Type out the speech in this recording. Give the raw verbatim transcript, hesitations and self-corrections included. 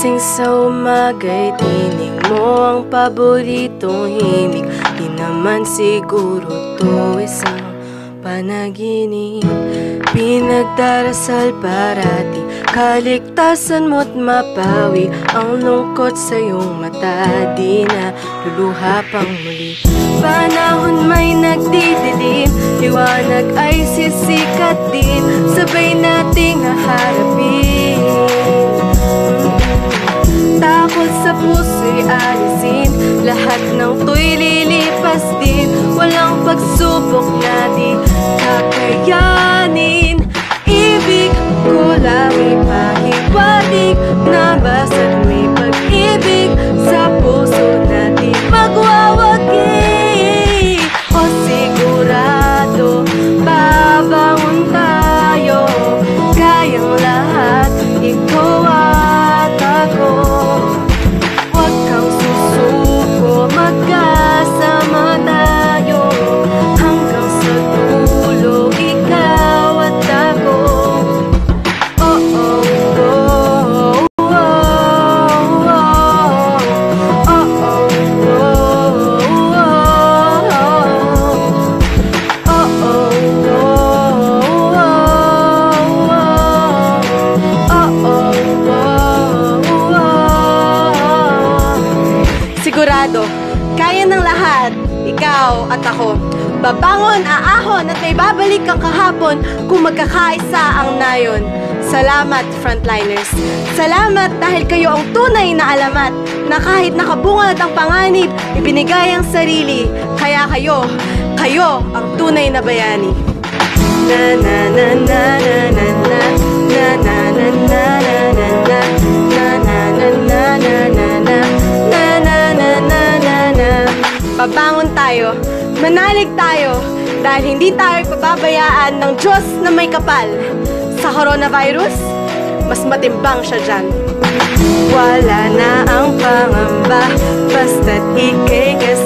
Gising sa umaga'y tinig mo ang paboritong himig. Di naman siguro to isang panaginip. Pinagdarasal parati, kaligtasan mo't mapawi ang lungkot sa iyong mata. Di na luluha pang muli. Panahon may nagdidilim, liwanag ay sisikat din. Sabay nating haharapin. Takot sa puso'y alisin, lahat ng to'y lilipas din. Walang pagsubok na di kakayanin. Ibig ko lang ipahiwatig na basta't may pag-ibig sa puso na di magwawagi. O sigurado, babangon tayo, kayang lahat, ikaw at ako. Huwag kang susuko, magkasama tayo hanggang sa dulo, ikaw at ako. Oh, oh, oh, oh, oh, oh, oh, oh, sigurado, kaya ng lahat, ikaw at ako. Babangon, aahon at may babalik ang kahapon kung magkakaisa ang nayon. Salamat, frontliners. Salamat dahil kayo ang tunay na alamat na kahit nakabungad ang panganib, ibinigay ang sarili. Kaya kayo, kayo ang tunay na bayani. Na na na na na na na na na na na na na na na na na na na na. Babangon tayo, manalig tayo, dahil hindi tayo pababayaan ng Diyos na may kapal. Sa coronavirus, mas matimbang siya dyan. Wala na ang pangamba, basta't ikay